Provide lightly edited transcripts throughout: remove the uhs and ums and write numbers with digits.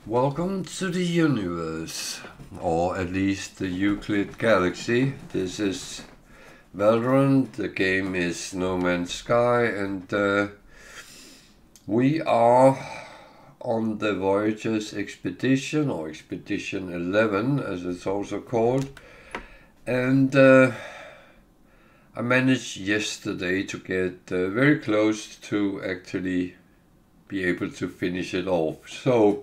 Welcome to the universe, or at least the Euclid galaxy. This is Valorant, the game is No Man's Sky, and we are on the Voyagers Expedition, or Expedition 11 as it's also called. And I managed yesterday to get very close to actually be able to finish it off. So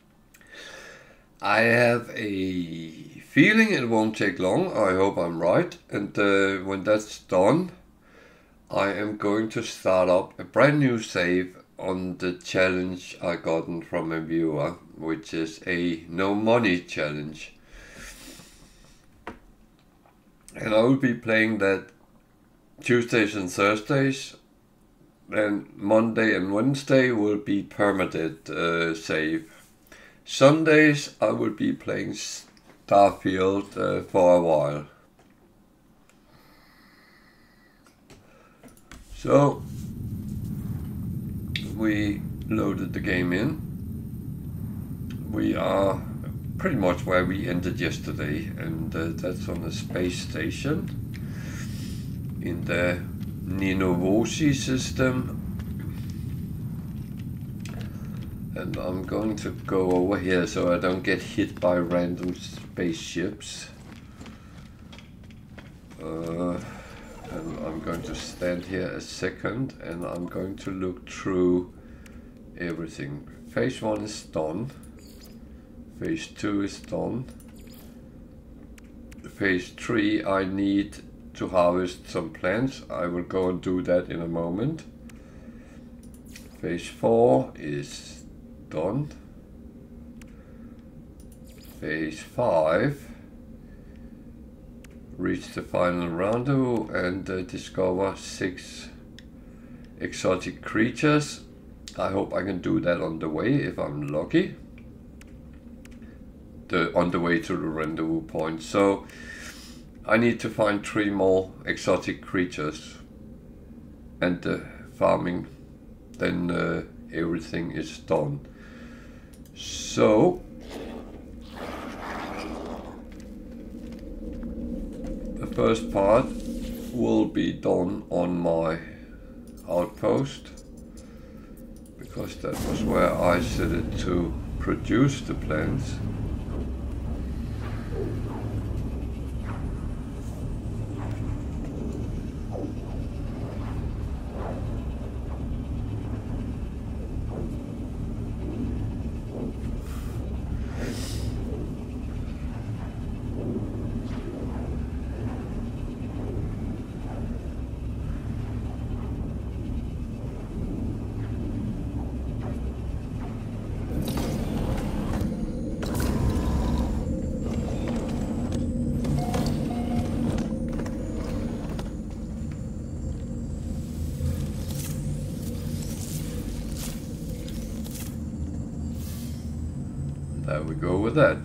I have a feeling it won't take long. I hope I'm right. And when that's done, I am going to start up a brand new save on the challenge I gotten from a viewer, which is a no money challenge. And I will be playing that Tuesdays and Thursdays, and Monday and Wednesday will be permanent save. Sundays I will be playing Starfield for a while. So we loaded the game in. We are pretty much where we ended yesterday, and that's on a space station in the Ninovosi system. And I'm going to go over here so I don't get hit by random spaceships. And I'm going to stand here a second, and I'm going to look through everything. Phase 1 is done. Phase 2 is done. Phase 3 I need to harvest some plants. I will go and do that in a moment. Phase 4 is done. Phase 5, reach the final rendezvous and discover 6 exotic creatures. I hope I can do that on the way if I'm lucky. On the way to the rendezvous point. So I need to find 3 more exotic creatures, and farming, then everything is done. So the first part will be done on my outpost, because that was where I set it to produce the plants. There we go with that.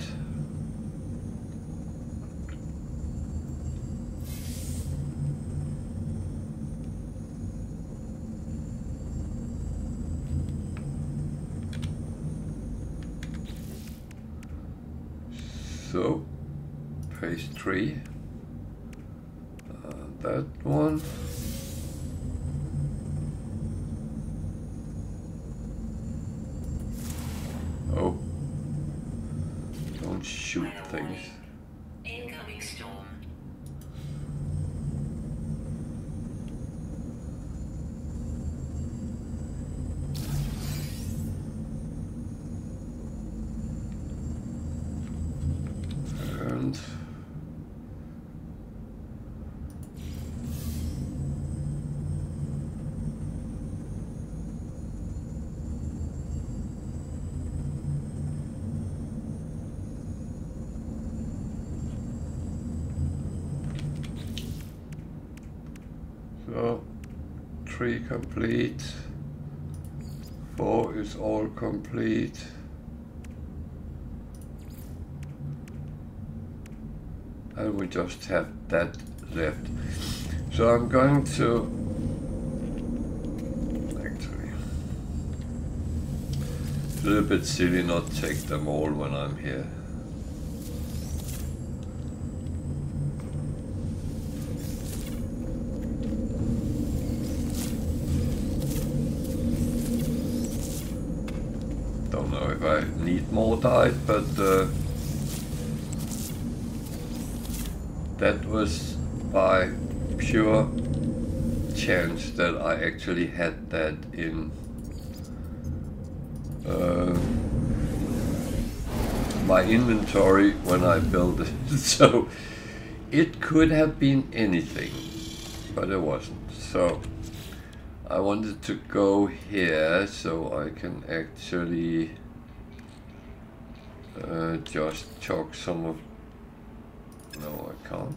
So, phase 3, that one. Oh. Don't shoot things. Incoming storm. And so 3 complete, 4 is all complete. And we just have that left. So I'm going to It's a little bit silly not to take them all when I'm here. Don't know if I need more diet, but that was by pure chance that I actually had that in my inventory when I built it. So it could have been anything, but it wasn't. So I wanted to go here so I can actually just chalk some of... No, I can't.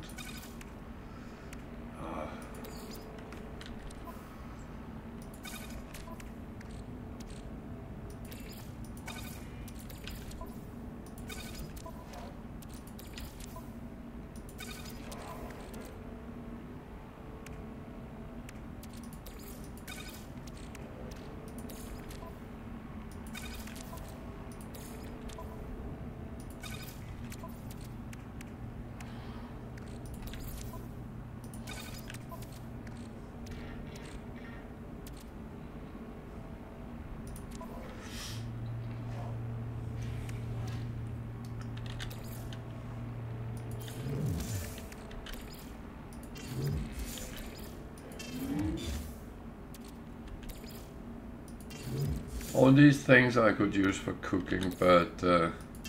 All these things I could use for cooking, but that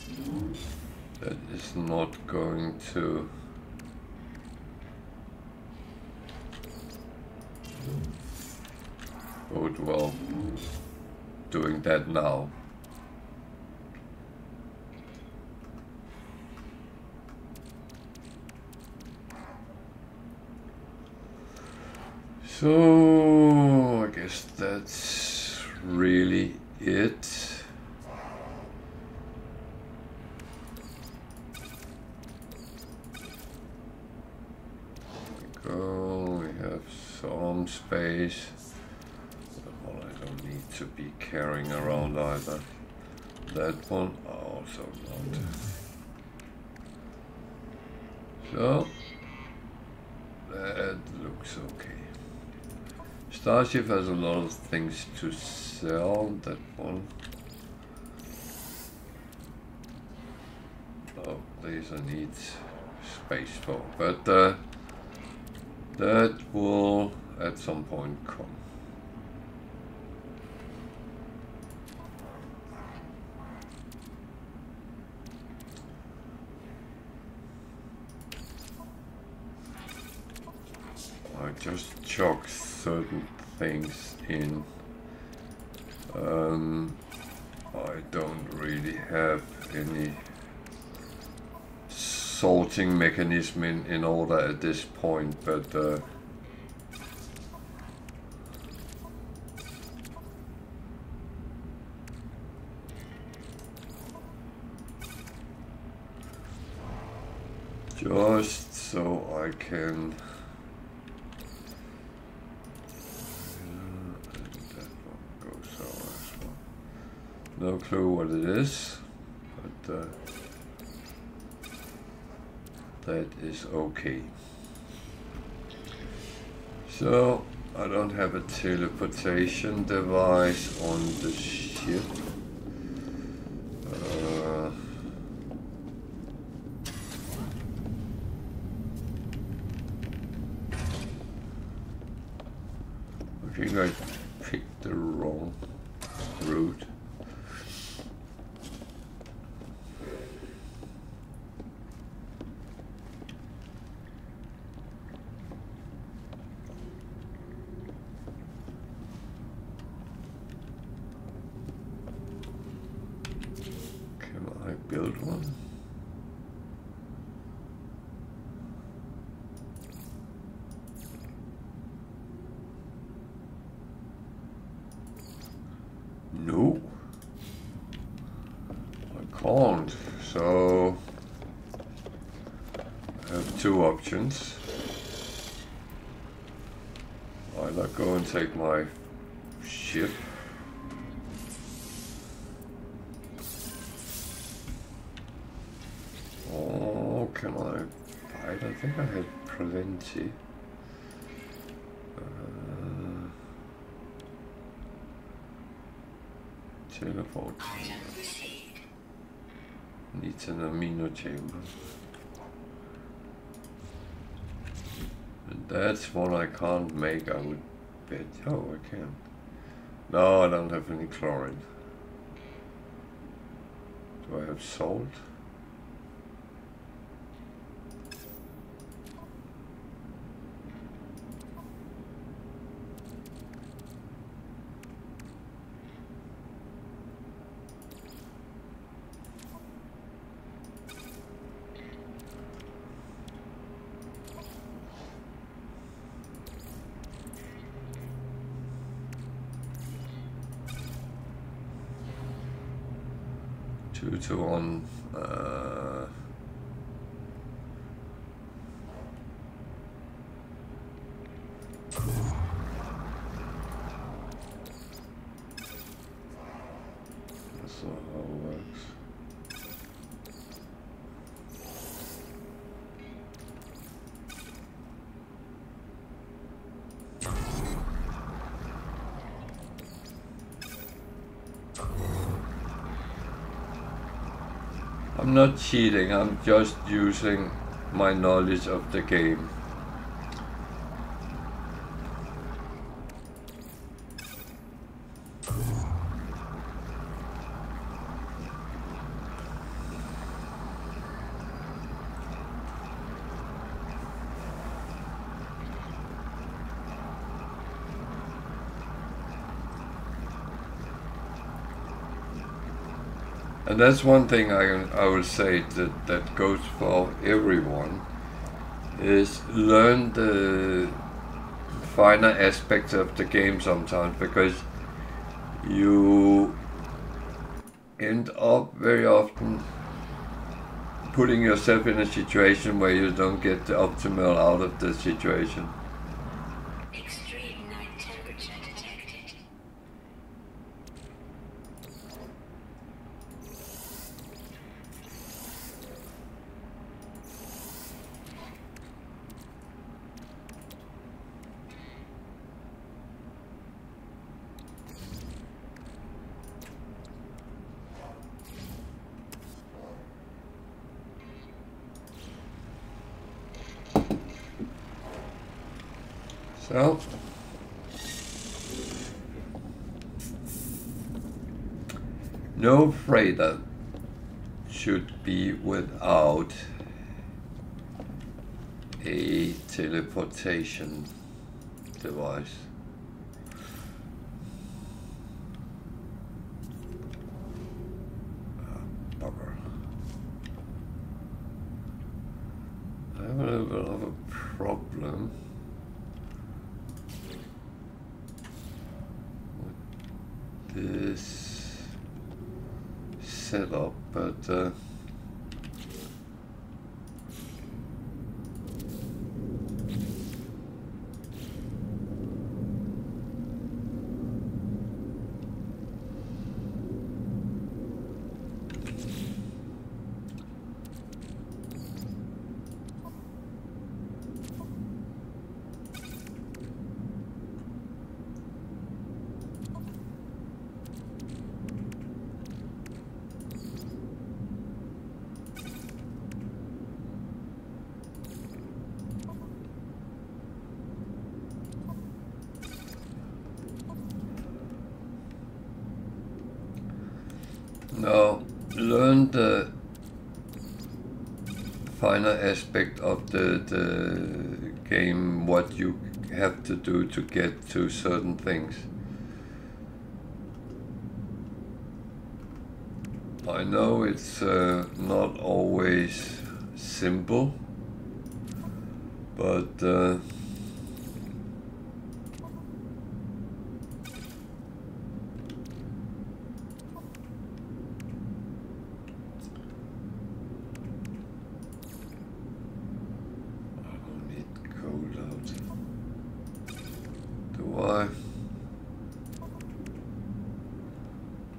is not going to bode well doing that now. So I guess that's really it. There we go, we have some space. Well, I don't need to be carrying around either. That one also not. So that looks okay. Starship has a lot of things to sell. That one. Oh, these I need space for, but that will at some point come. I just chalk certain things in. I don't really have any sorting mechanism in order at this point, but just so I can no clue what it is, but that is okay. So I don't have a teleportation device on the ship. I think I picked the wrong route. Build one. No, I can't. So I have two options. Either go and take my ship can I fight? I think I had plenty. Teleport. Needs an amino chamber. And that's one I can't make, I would bet. Oh, I can. No, I don't have any chlorine. Do I have salt? Two to one. That's not how it works. I'm not cheating, I'm just using my knowledge of the game. And that's one thing I will say that goes for everyone, is learn the finer aspects of the game sometimes, because you end up very often putting yourself in a situation where you don't get the optimal out of the situation. Extreme night temperature detected. So, no freighter should be without a teleportation device. Bugger. I have a little bit of a problem this setup, but now learn the finer aspect of the game, what you have to do to get to certain things. I know it's not always simple, but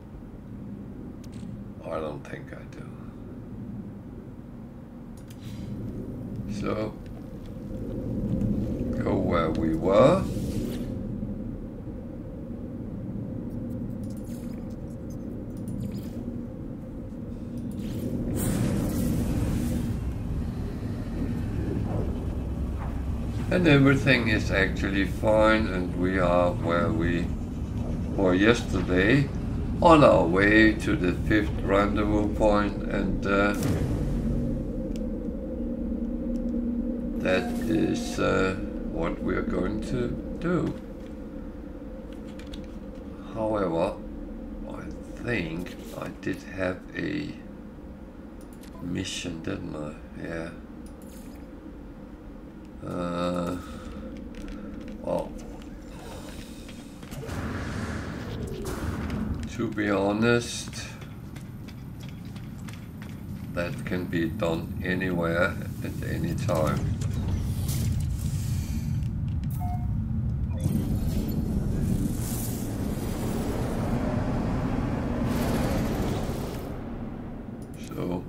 I don't think I do. So go where we were. And everything is actually fine, and we are where we were yesterday, on our way to the 5th rendezvous point, and that is what we are going to do. However, I think I did have a mission, didn't I? Yeah. Well, to be honest, that can be done anywhere at any time. So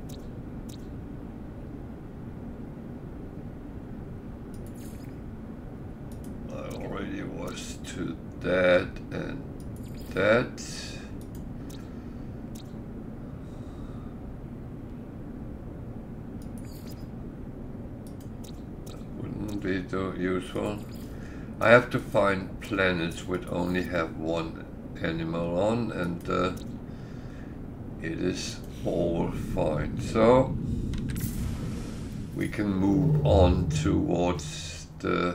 I already was to that and that. Be too useful. I have to find planets which only have one animal on, and it is all fine. So we can move on towards the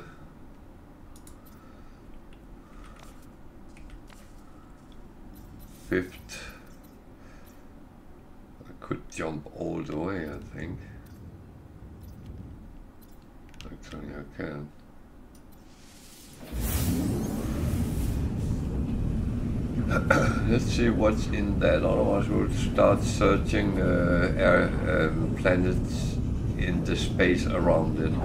fifth. I could jump all the way, I think. Actually, I can. Let's see what's in that. Otherwise, we'll start searching planets in the space around it.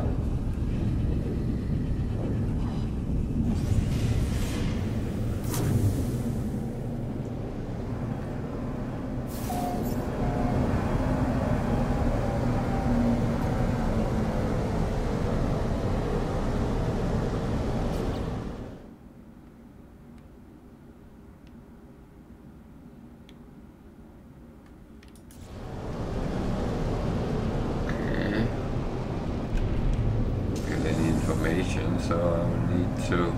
So I will need to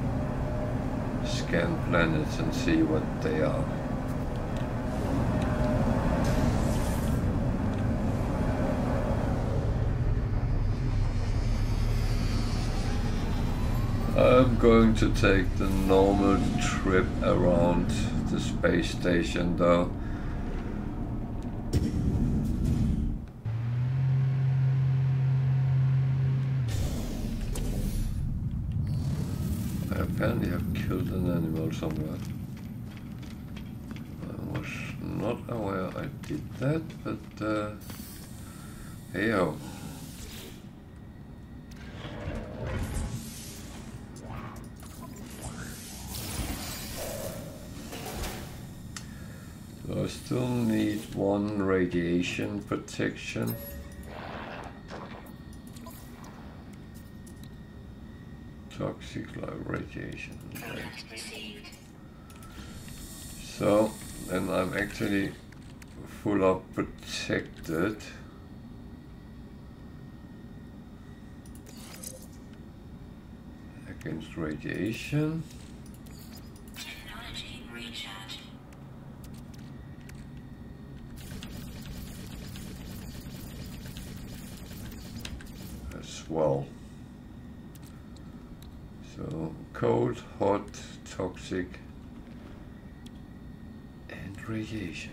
scan planets and see what they are. I'm going to take the normal trip around the space station though. Apparently I've killed an animal somewhere. I was not aware I did that, but hey-ho. So I still need one radiation protection. Toxic live radiation. So, and I'm actually full up protected. Against radiation. Technology recharge. As well. So, cold, hot, toxic, and radiation.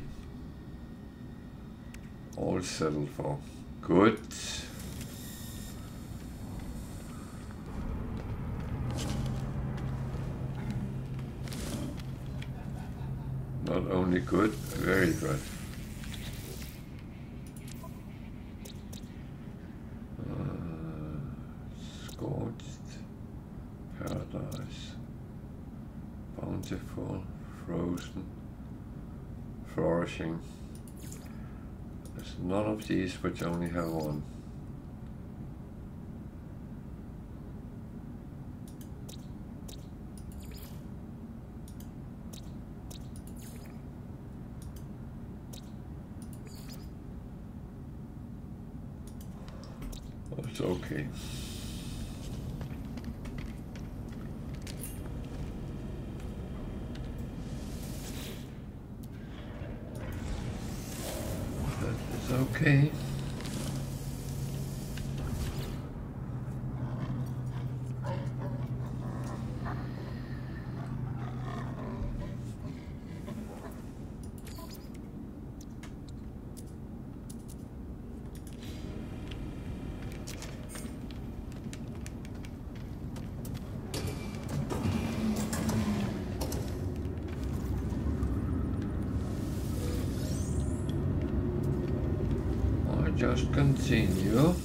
All settled for. Good. Not only good, very good. Scorched, paradise, bountiful, frozen, flourishing. There's none of these which only have one. Oh, it's okay. That is okay. Just continue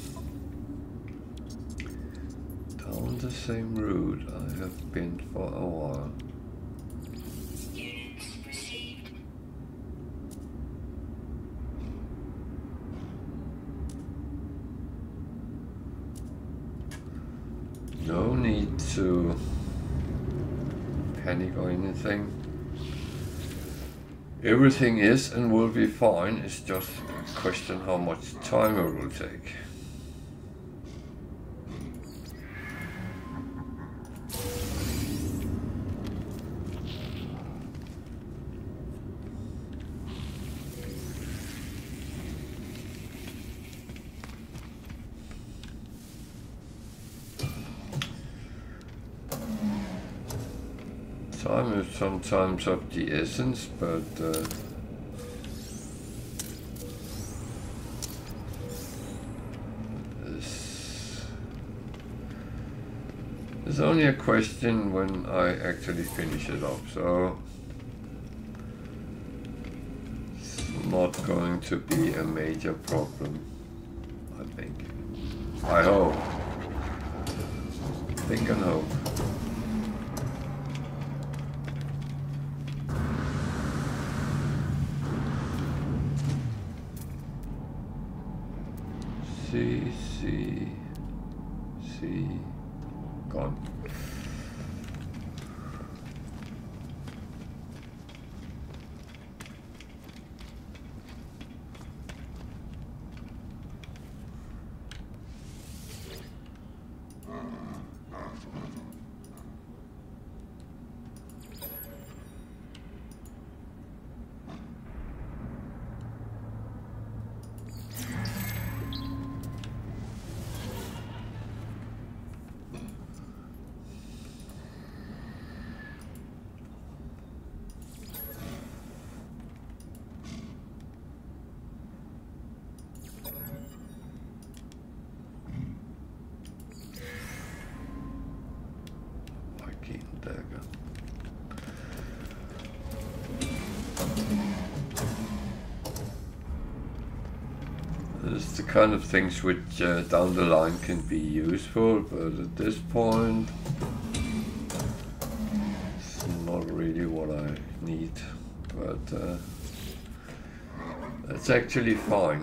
down the same route I have been for a while. Units received. No need to panic or anything. Everything is and will be fine. It's just a question how much time it will take. Time is sometimes of the essence, but it's only a question when I actually finish it up, so it's not going to be a major problem, I think. I hope. Think and hope. C, gone. It's the kind of things which down the line can be useful, but at this point it's not really what I need, but that's actually fine.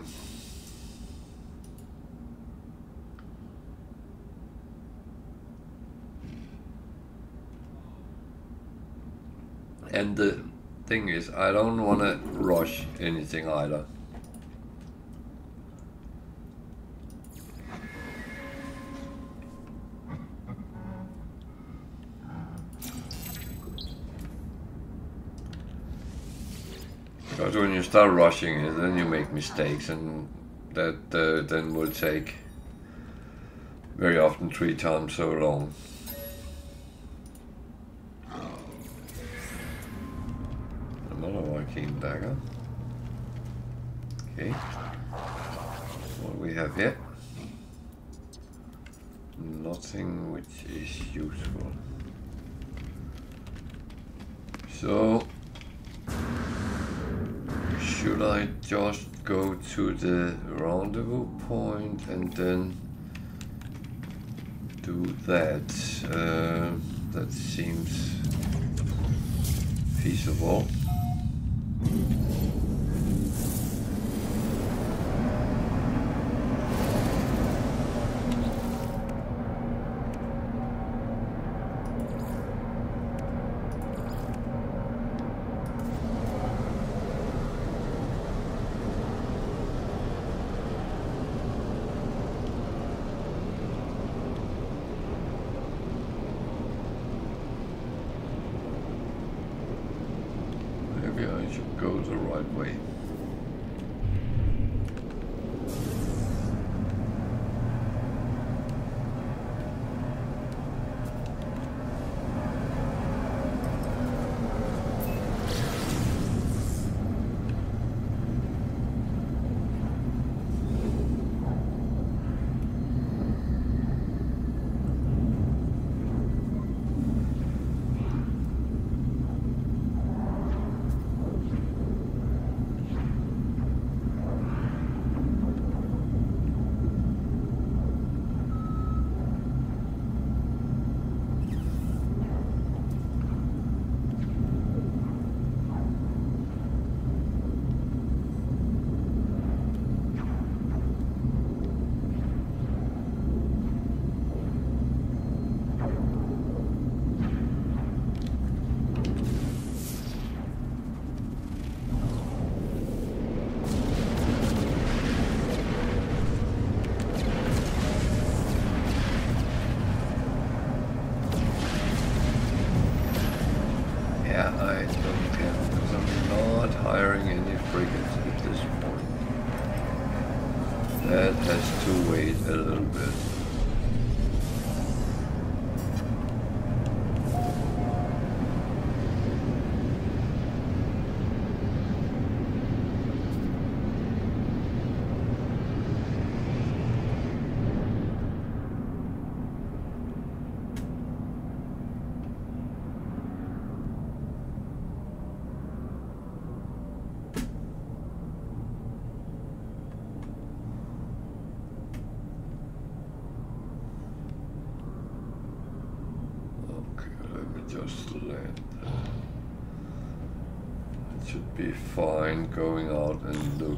And the thing is, I don't want to rush anything either. Because when you start rushing it, then you make mistakes, and that then will take very often 3 times so long. Another Viking dagger. Okay. What do we have here? Nothing which is useful. So should I just go to the rendezvous point and then do that? That seems feasible. the right way. That has to wait a little bit. Just land. It should be fine going out and look.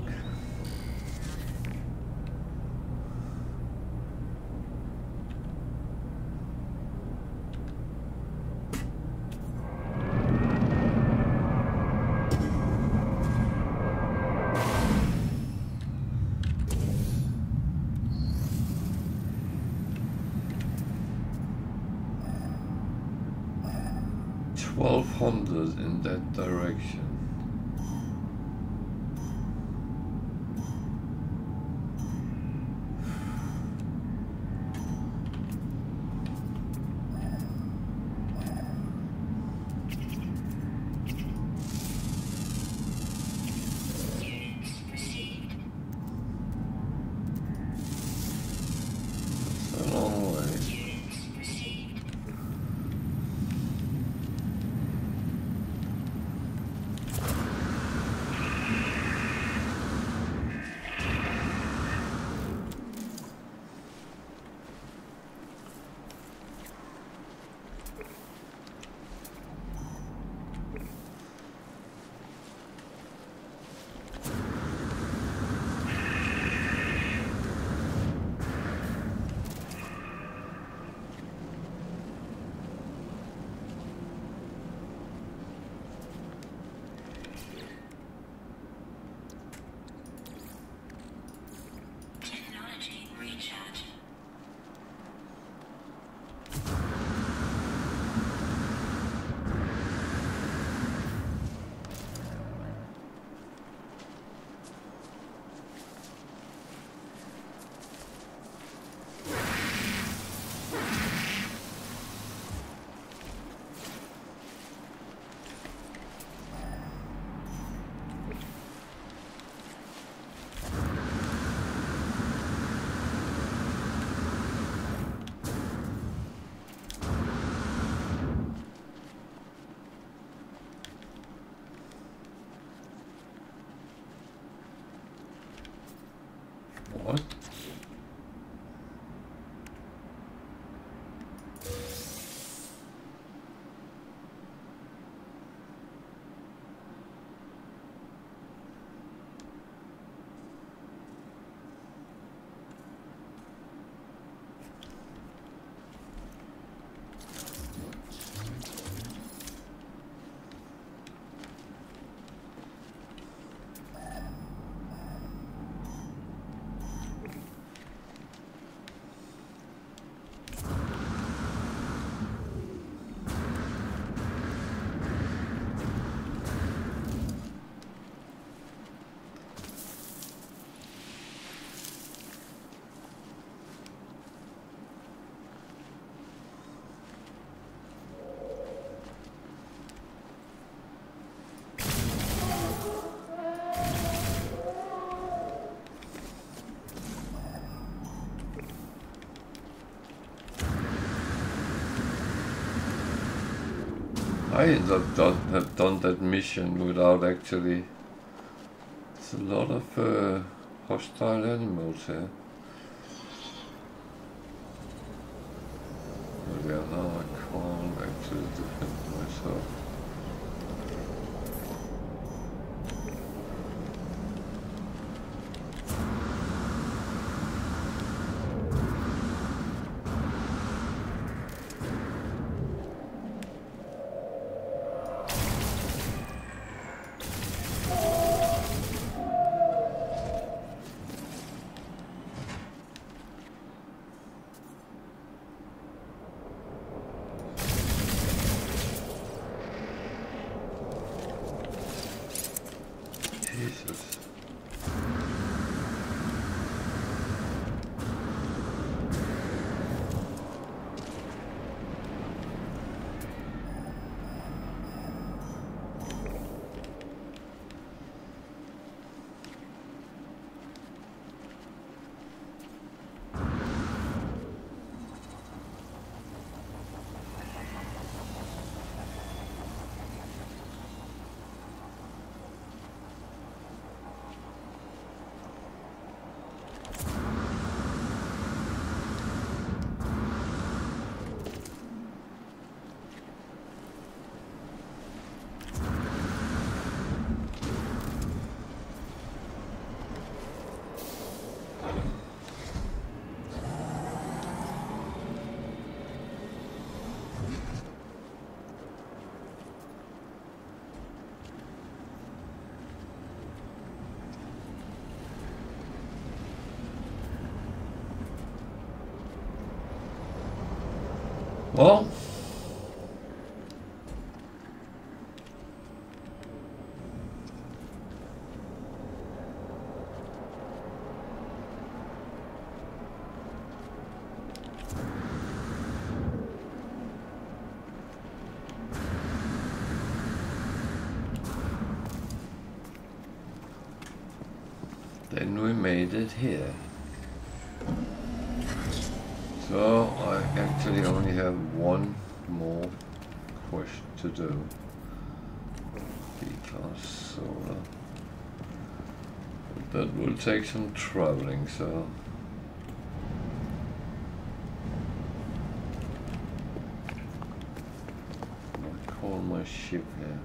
In that direction. That's a long way. What? have done that mission without actually. It's a lot of hostile animals here. But yeah, now I can't actually defend myself. Well, then we made it here. So I actually only have one more quest to do. B-class solar. But that will take some traveling, so I'll call my ship here.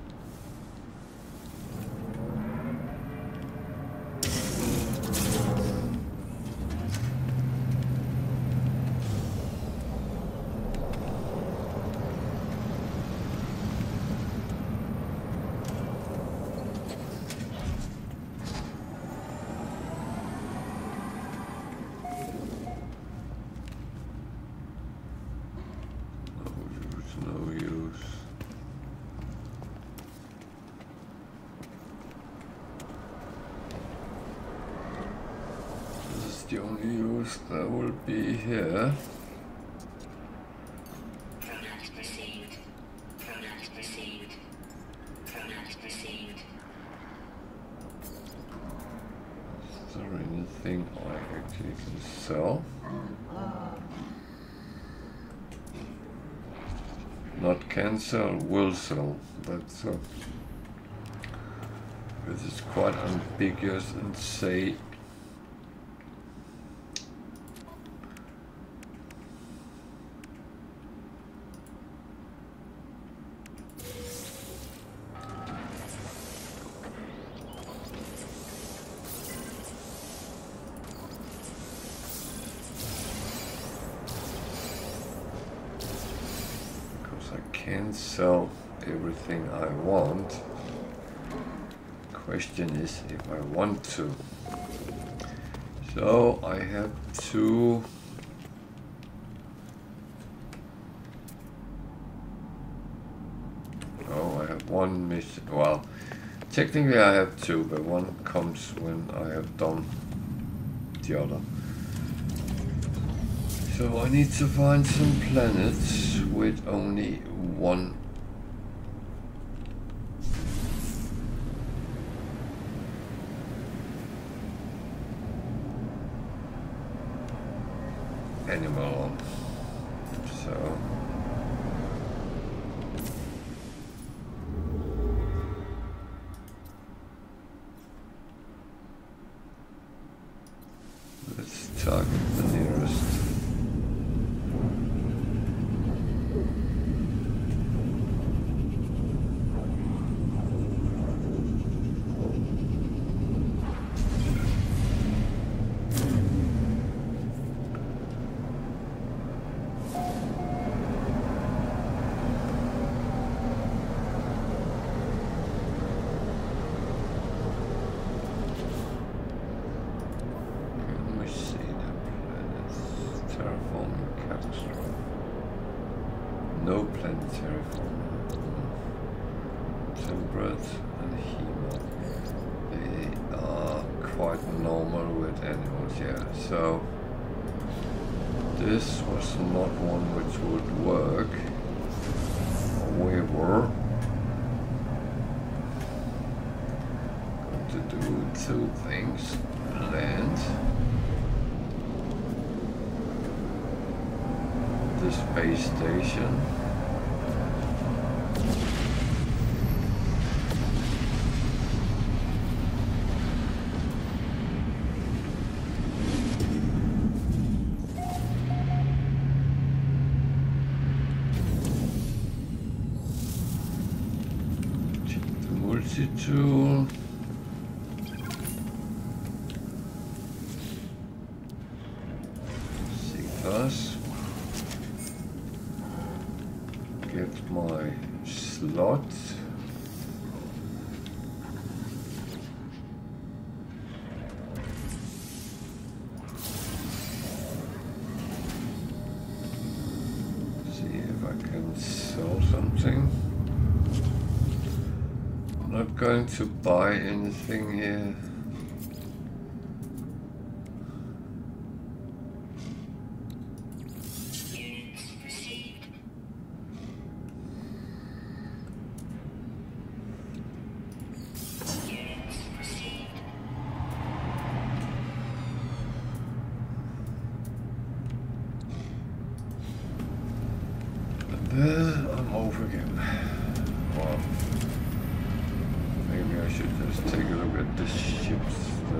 The only use that will be here. Pronouns perceived. Pronouns perceived. Pronouns perceived. Is there anything I actually can sell? Not can sell, will sell. That's this is quite ambiguous and say. Sell everything I want. Question is if I want to. So I have two. Oh, I have one mission. Well, technically I have two, but one comes when I have done the other. So I need to find some planets with only one animal on. So like the nearest. No planetary fauna. Temperate and hemo. They are quite normal with animals, yeah. So this was not one which would work. However, going to do two things. Land the space station. Multi-tool. C++. Get my slot. See if I can sell something. Not going to buy anything here. Units received. Units received. And there I'm over again. Wow. Maybe I should just take a look at the ships.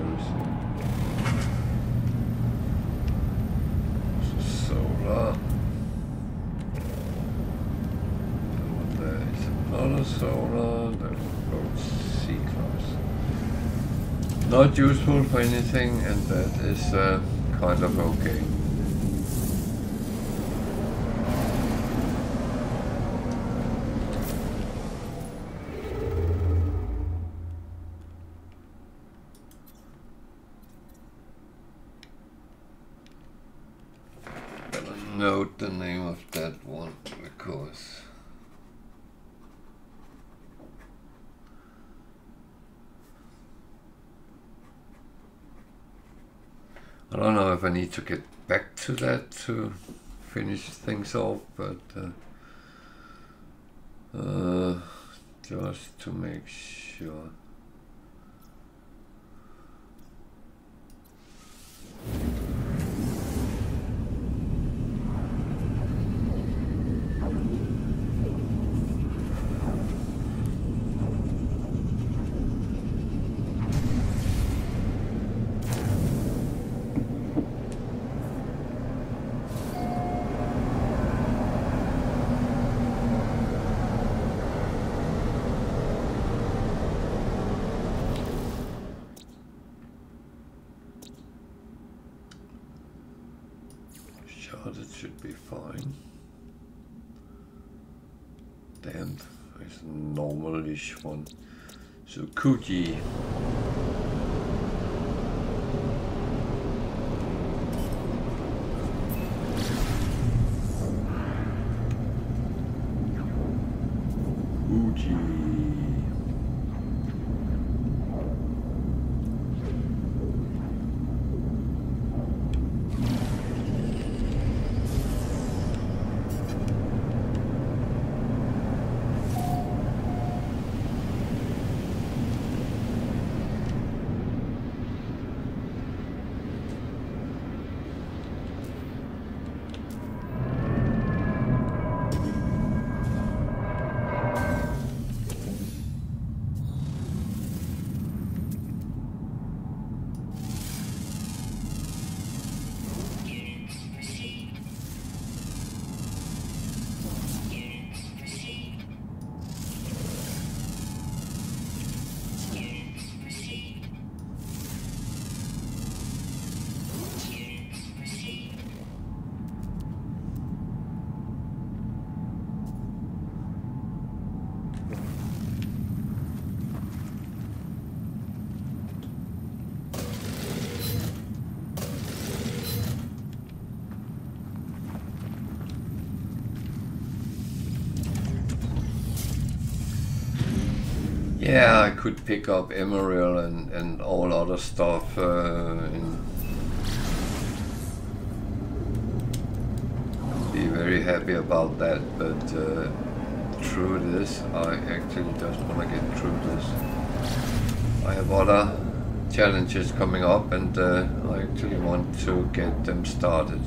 There's solar. And there is another solar. That will go C-class. Not useful for anything, and that is kind of okay. Note the name of that one because I don't know if I need to get back to that to finish things off, but just to make sure. It should be fine. Damn, it's a normal-ish one. So Kuji. Yeah, I could pick up emerald and all other stuff be very happy about that, but through this, I actually just want to get through this. I have other challenges coming up and I actually want to get them started.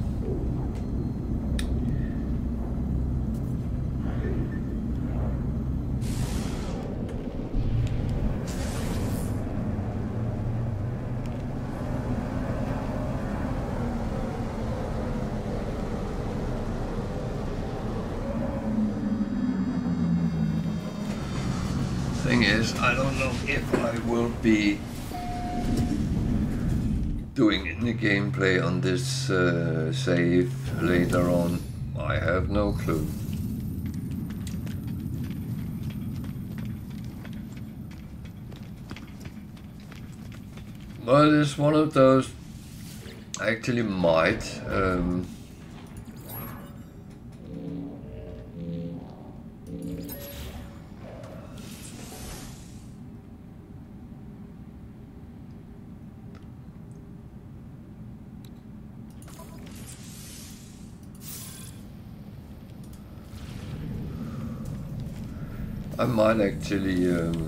Thing is, I don't know if I will be doing any gameplay on this save later on. I have no clue. But it's one of those I actually might. I might actually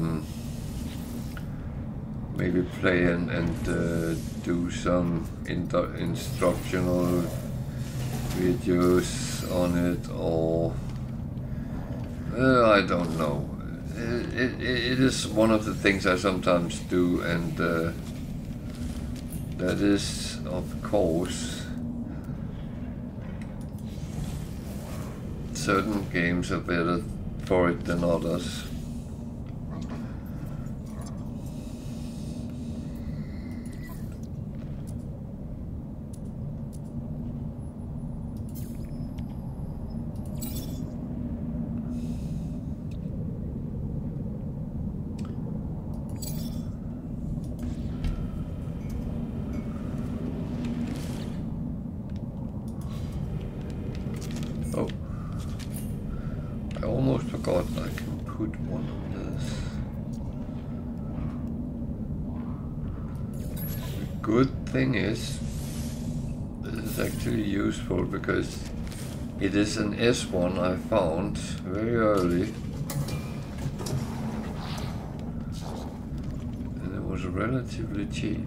maybe play and do some instructional videos on it, or I don't know. It is one of the things I sometimes do, and that is, of course, certain games are better for it than others. Oh, I almost forgot I can put one on this. The good thing is, this is actually useful because it is an S1 I found very early. And it was relatively cheap.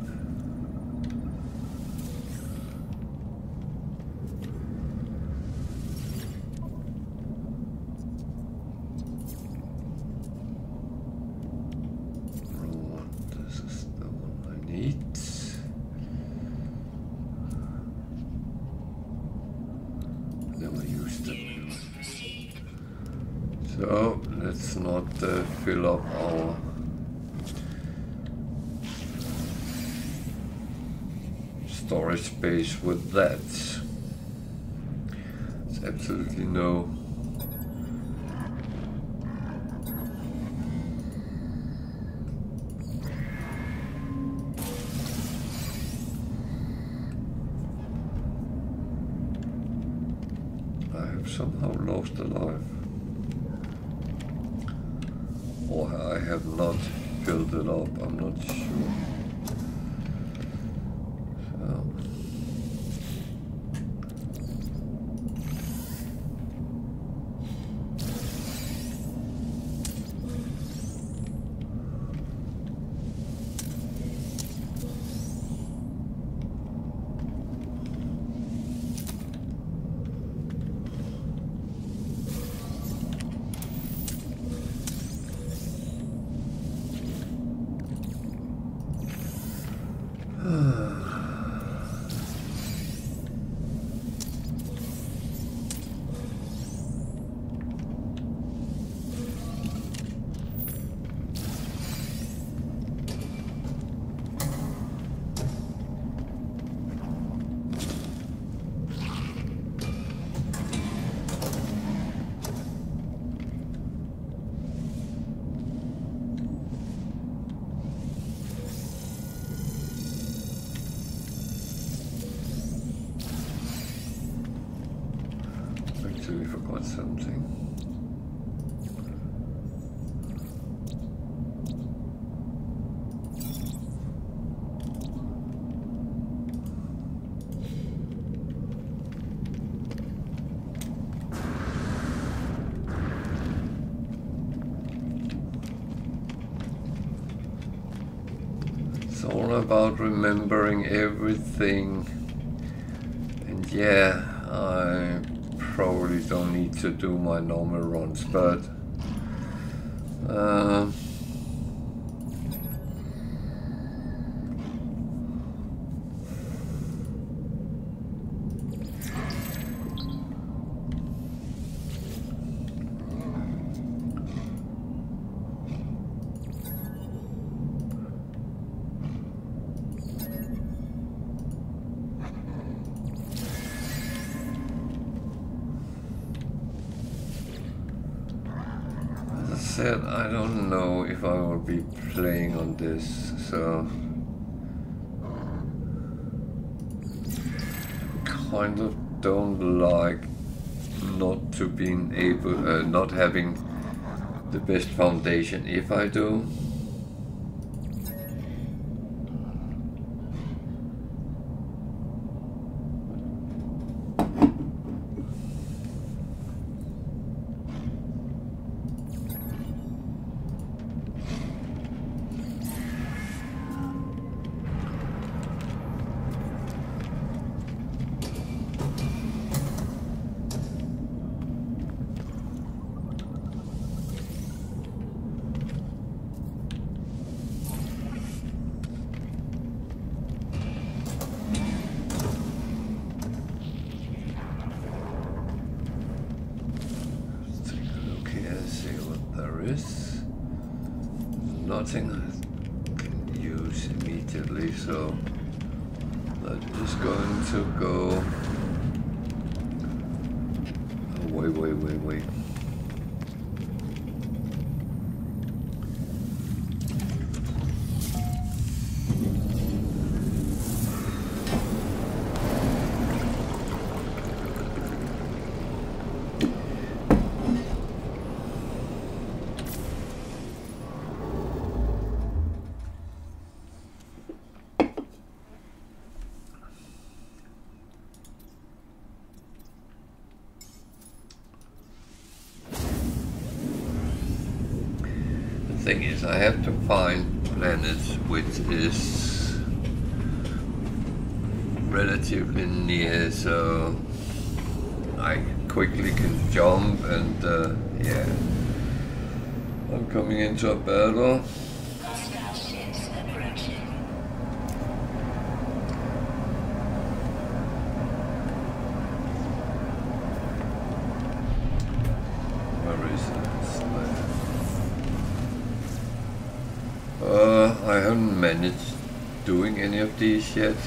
So let's not fill up our storage space with that. It's absolutely no. I have somehow lost a life. Or I have not filled it up, I'm not sure. We forgot something. about remembering everything. And yeah, I probably don't need to do my normal runs, but said, I don't know if I will be playing on this, so kind of don't like not to being able, not having the best foundation if I do. Nothing I can use immediately, so that is going to go. Oh, wait. Thing is, I have to find planets which is relatively near, so I quickly can jump, and yeah, I'm coming into a battle. I haven't managed doing any of these yet.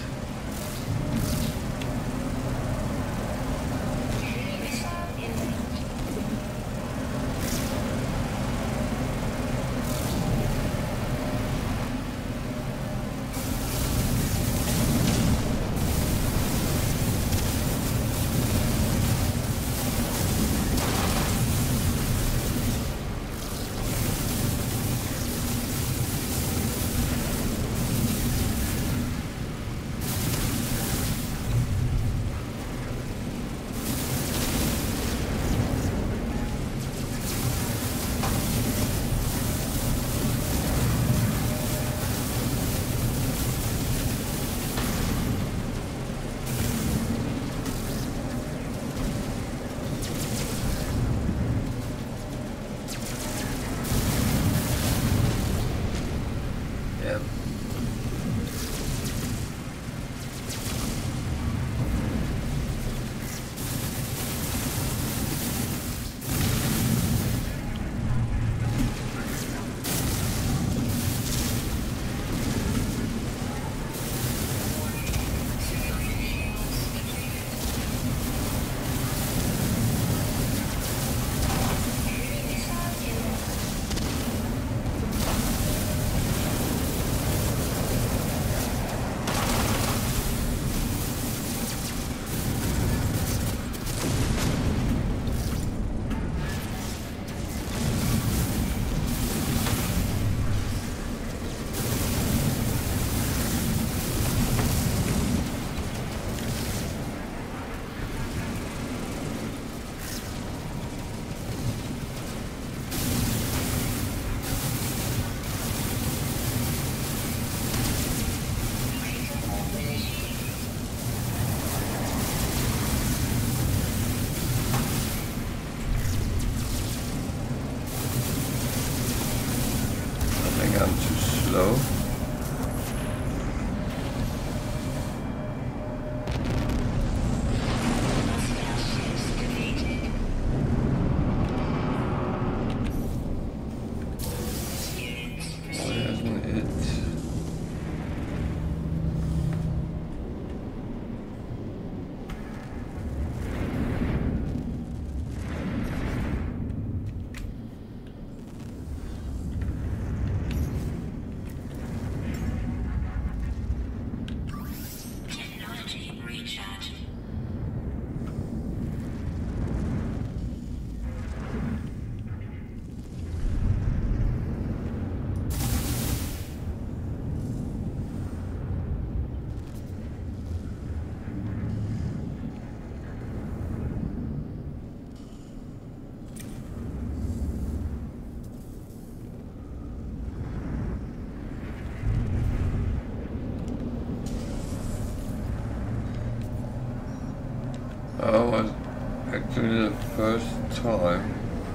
was actually the first time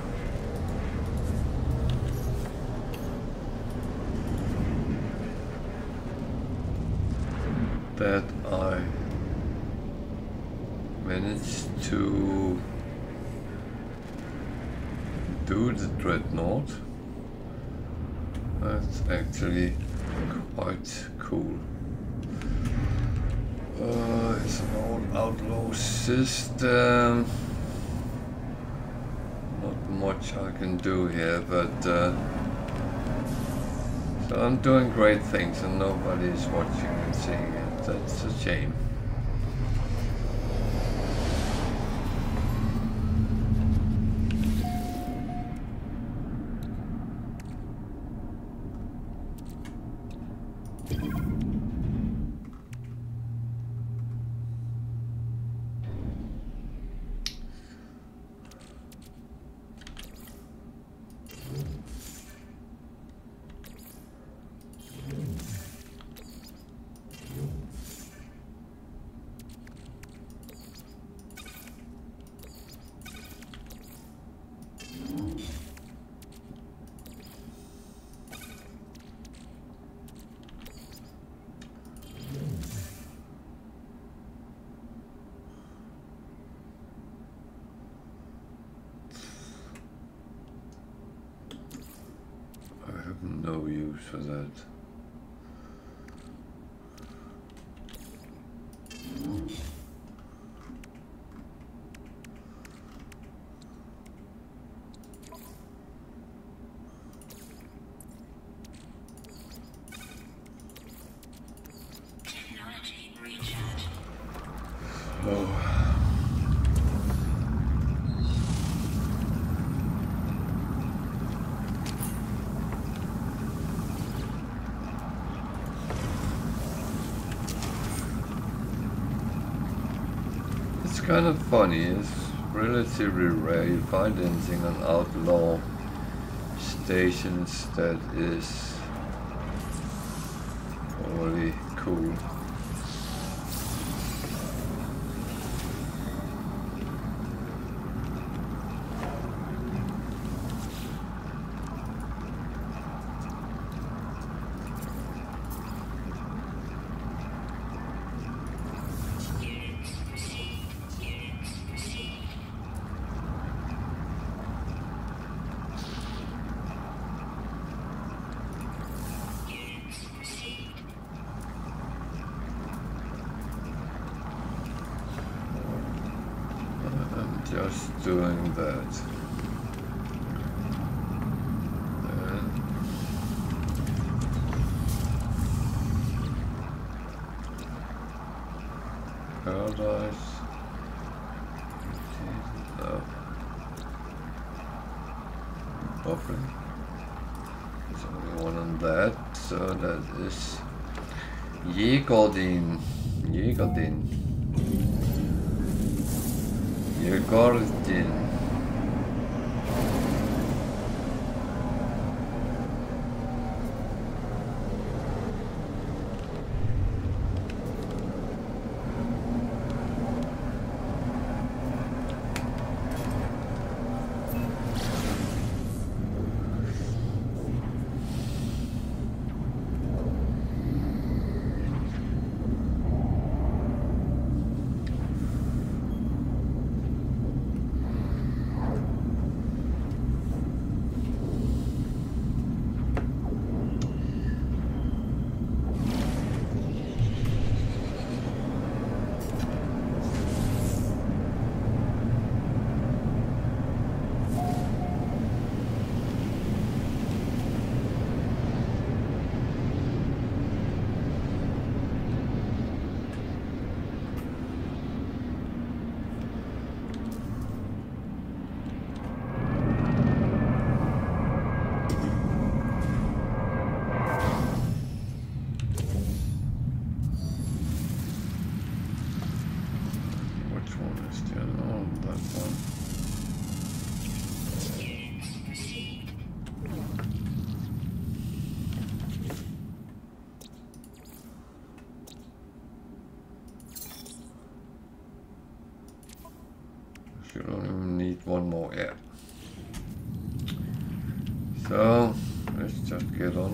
that I managed to do the dreadnought. That's actually quite cool. It's an old outlaw system. Not much I can do here, but so I'm doing great things and nobody's watching and seeing it. That's a shame. No use for that. Technology recharge. Oh. Kind of funny, it's relatively rare you find anything on outlaw stations that is really cool. Just doing that. Paradise. No. Offering. There's only one on that, so that is Euclid. Euclid.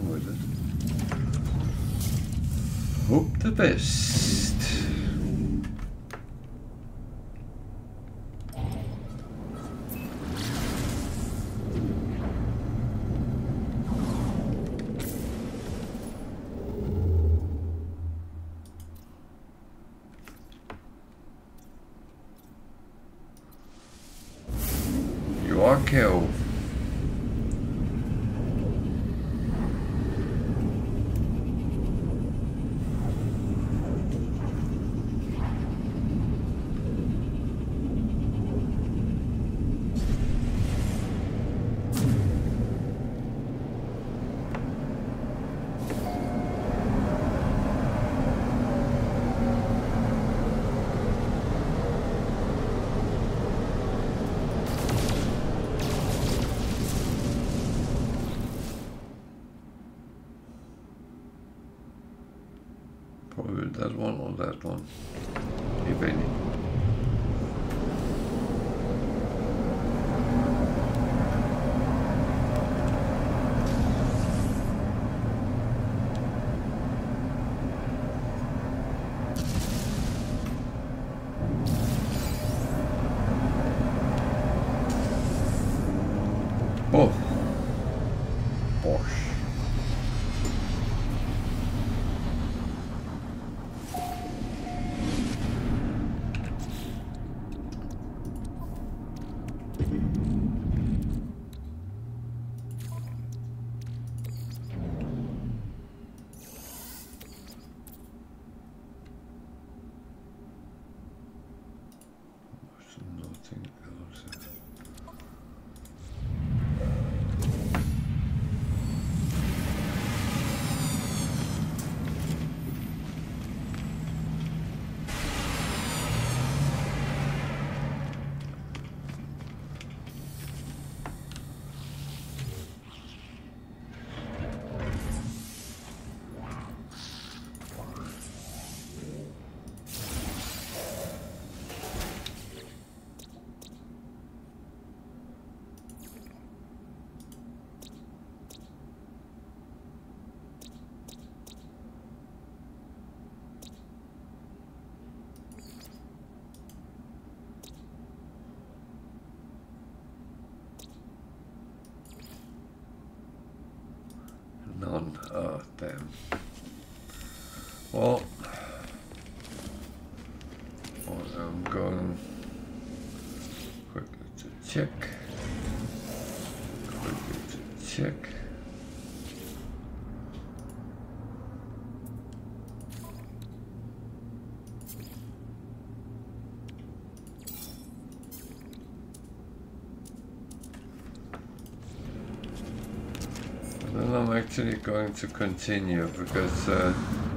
with it. Hope the best. You are killed. Probably that one or that one, if any. Oh, bosh. Nothing else. None. Oh, damn. Well, I'm going quickly to check. Quickly to check. Then I'm actually going to continue because the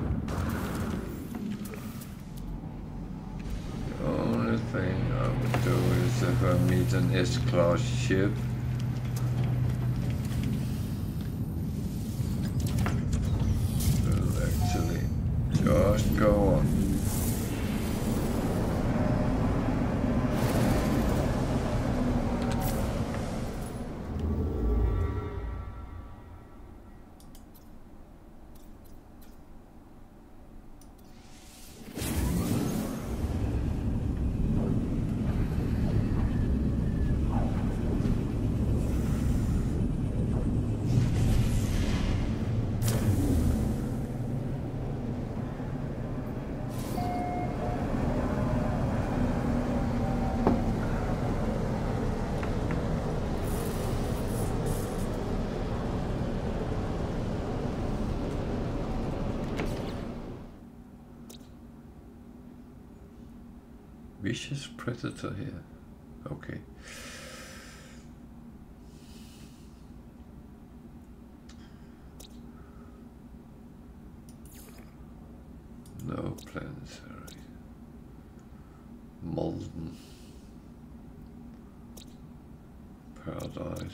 only thing I would do is if I meet an S-class ship, will actually just go on. Vicious predator here. Okay. No planetary. Molten. Paradise.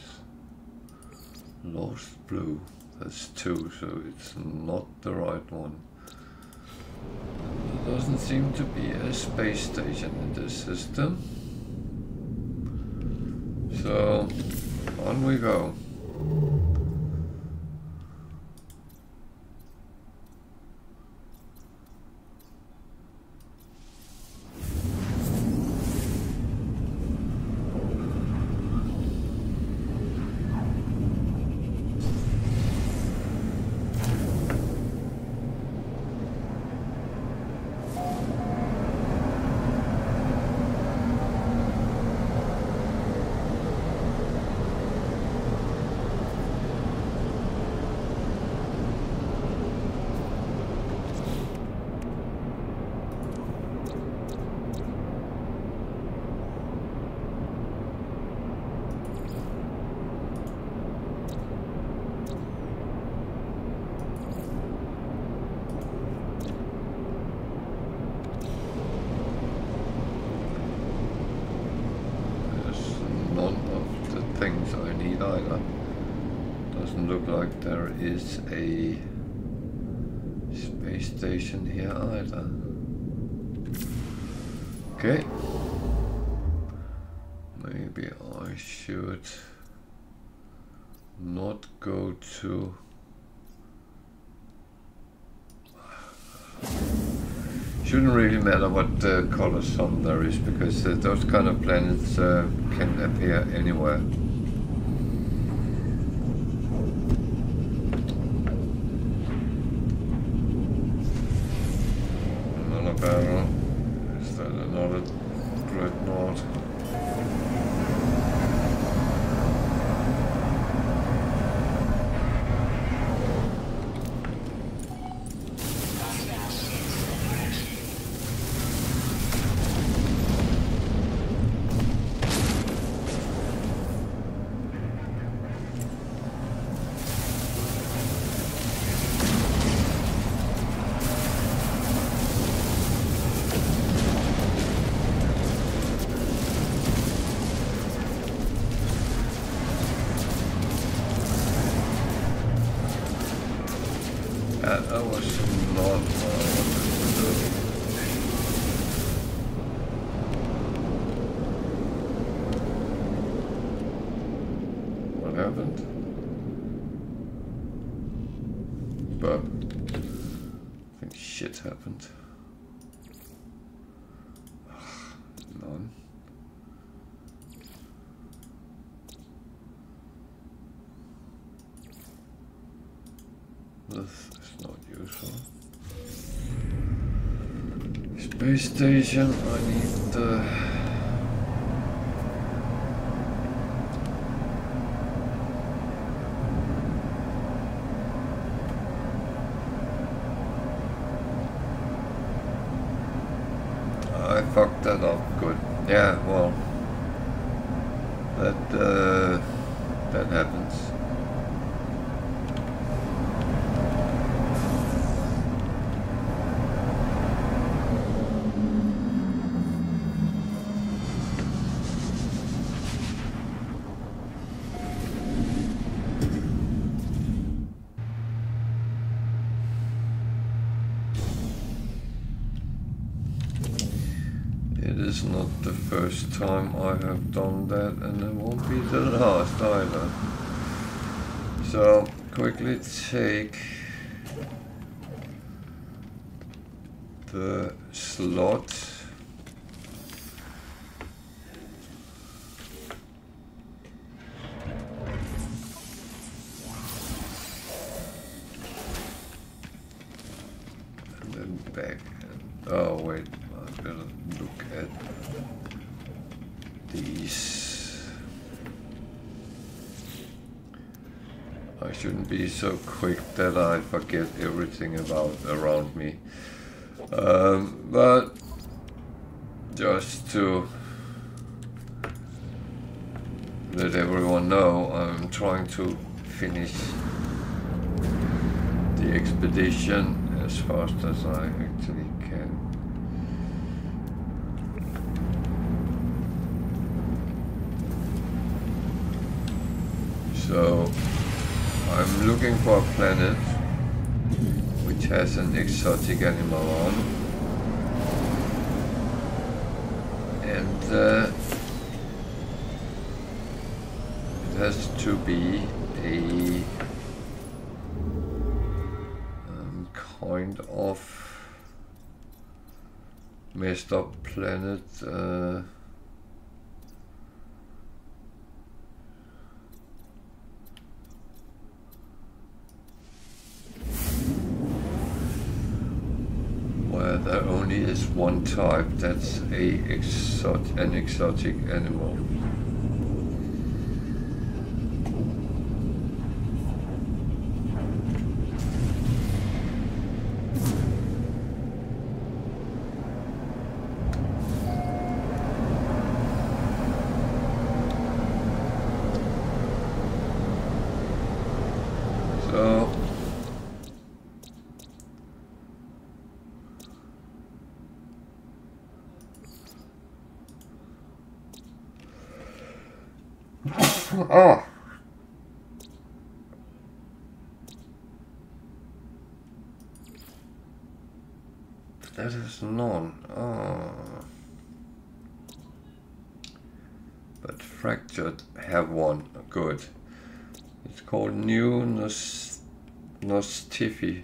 Lost blue. That's two, so it's not the right one. There doesn't seem to be a space station in this system. So, on we go. doesn't look like there is a space station here either. Okay. Maybe I should not go to... Shouldn't really matter what color sun there is, because those kind of planets can appear anywhere. Another barrel. Is that another dreadnought? That was not what I wanted to do. What happened? But I think shit happened. None. This is not useful. Space station, I need the... I fucked that up, good. Yeah, well, that happens. It is not the first time I have done that, and it won't be the last either. So, quickly take the slot. And then back. Oh wait, I better look at these. I shouldn't be so quick that I forget everything around me. But just to let everyone know, I'm trying to finish the expedition as fast as I actually can. So I'm looking for a planet which has an exotic animal on, and it has to be a kind of messed up planet. Where there only is one type, that's an exotic animal. So oh. on. Oh. But fractured have one. Good. It's called New Nostifi.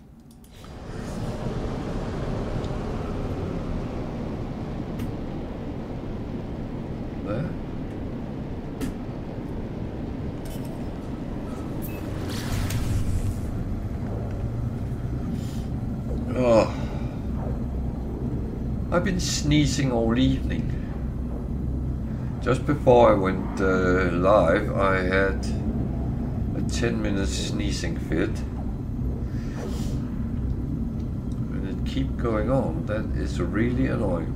There. Oh. I've been sneezing all evening. Just before I went live, I had a 10-minute sneezing fit. And it keeps going on. That is really annoying.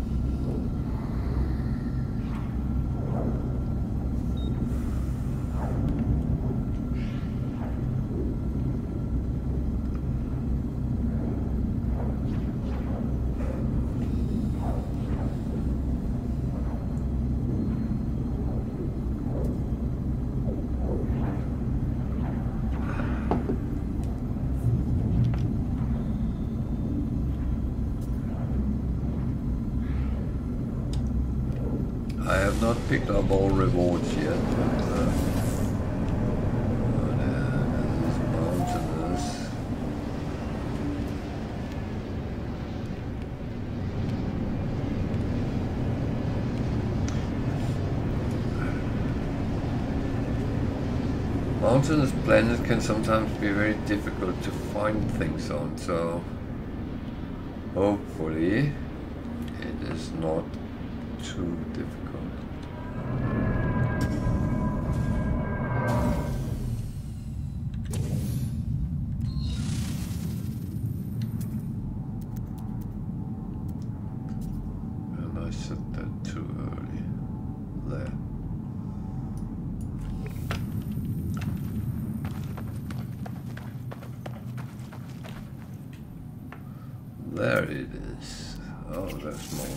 I have not picked up all rewards yet, but there's mountainous. Mountainous planets can sometimes be very difficult to find things on, so hopefully it is not too difficult. And I set that too early. There. There it is. Oh, that's more.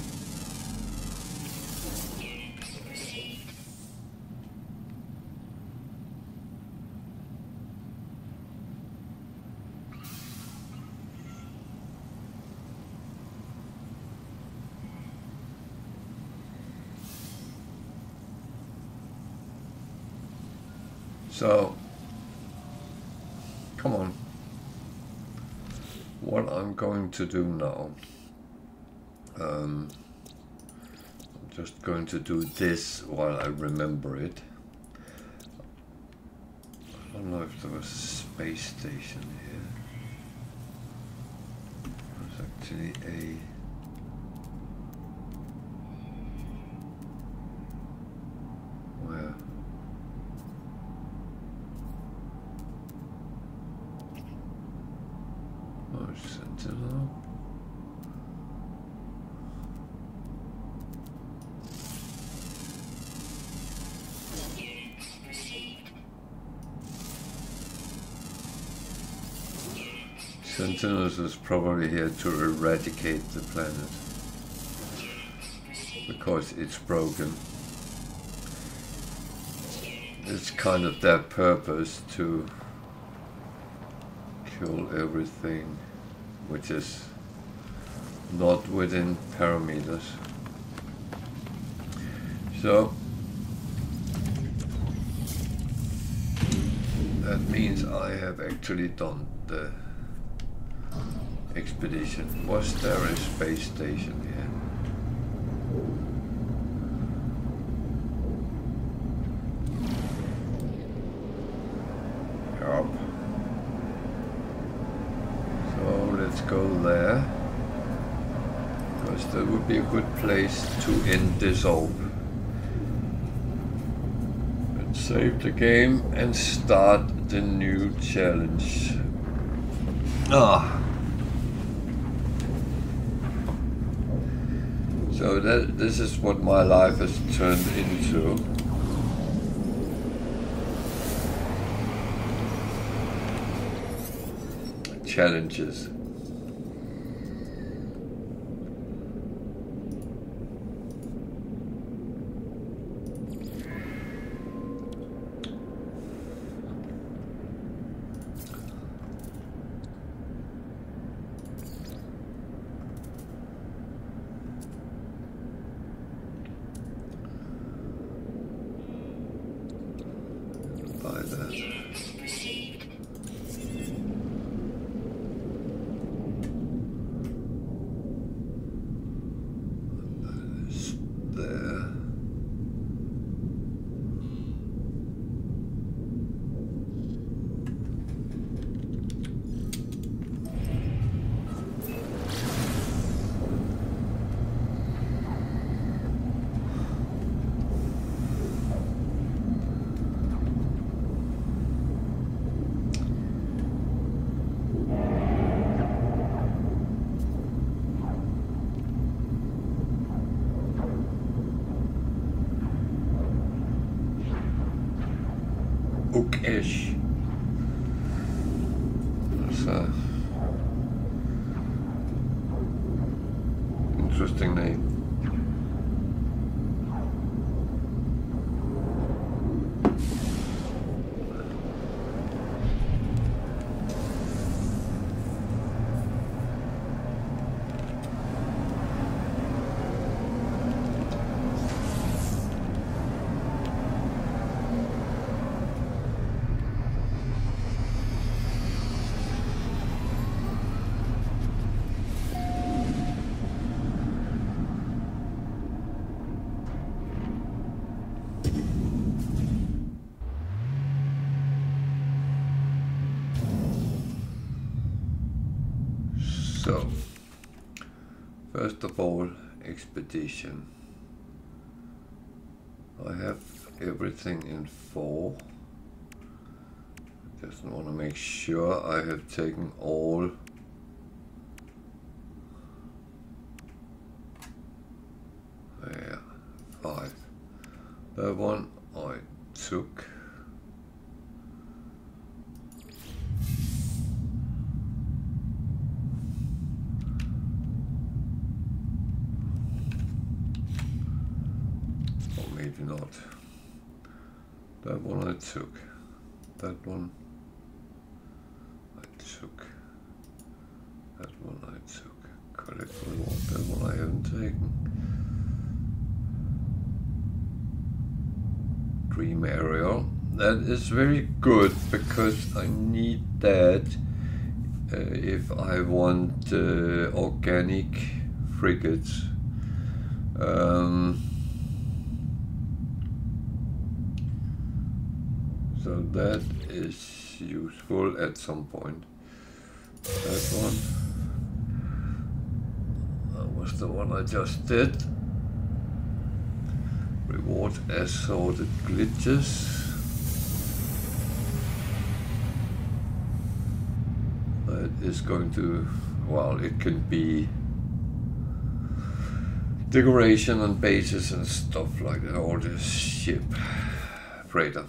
So, come on. What I'm going to do now, I'm just going to do this while I remember it. I don't know if there was a space station here. There's actually a... Where? Oh, Sentinel. Sentinels is probably here to eradicate the planet because it's broken. It's kind of their purpose to kill everything which is not within parameters. So that means I have actually done the expedition. Was there a space station here? Yup. So let's go there, because that would be a good place to end this off. Let's save the game and start the new challenge. So this is what my life has turned into. Challenges. Ookish. That's a interesting name. So, first of all, expedition. I have everything in 4. Just want to make sure I have taken all. Yeah, 5. That one I took. Maybe not. That one I took. That one I took. That one I took. Collect reward. That one I haven't taken. Dream aerial. That is very good because I need that if I want organic frigates. So that is useful at some point. That one. That was the one I just did. Reward assorted glitches. That is going to, well, it can be decoration and bases and stuff like that, or this ship. Freighter.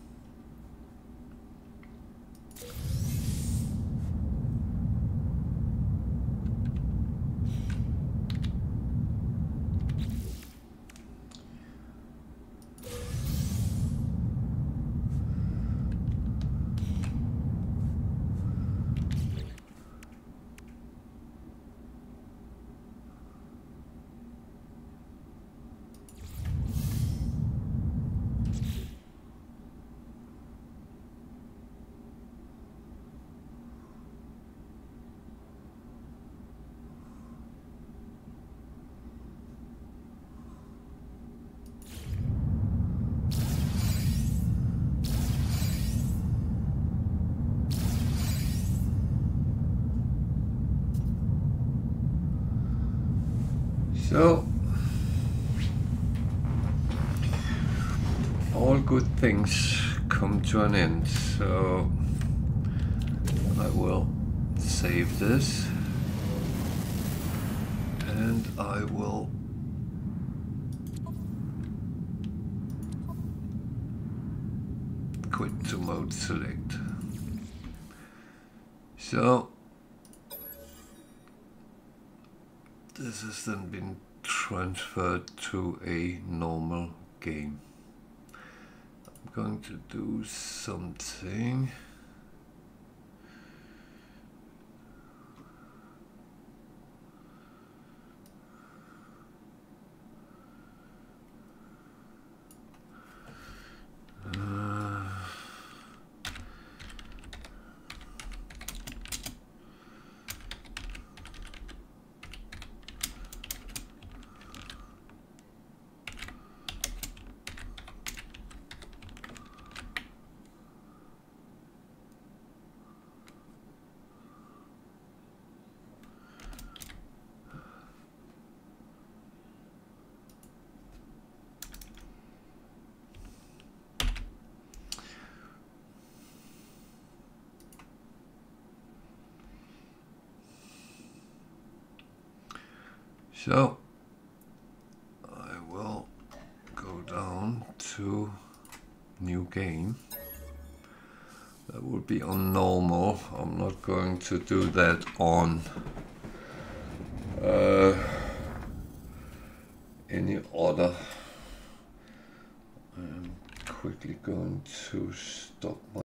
So, all good things come to an end, so I will save this and I will quit to mode select. So this has then been transferred to a normal game. I'm going to do something. So I will go down to new game That would be on normal. I'm not going to do that on any other. I'm quickly going to stop my